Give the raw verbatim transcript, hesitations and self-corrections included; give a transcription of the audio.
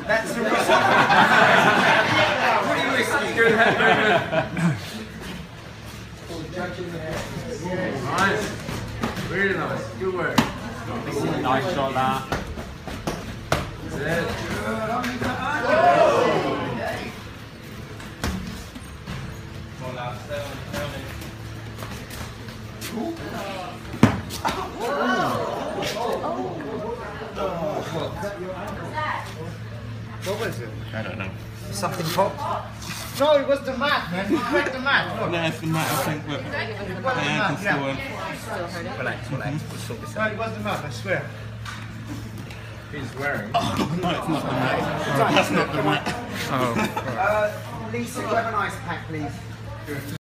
That's a risky. Pretty risky. Good head movement. Nice. Really nice. Good work. Nice shot that. That's it. What was it? I don't know. Something popped? No, it was the mat, man. You cracked the mat. Look. No, it's the mat, I think, but It was the yeah, I mat, can still yeah. win. Relax, relax. We'll sort this out. No, it was the mat, I swear. He's wearing. Oh, no, it's not the mat. That's not the mat. Uh, Lisa, grab an ice pack, please.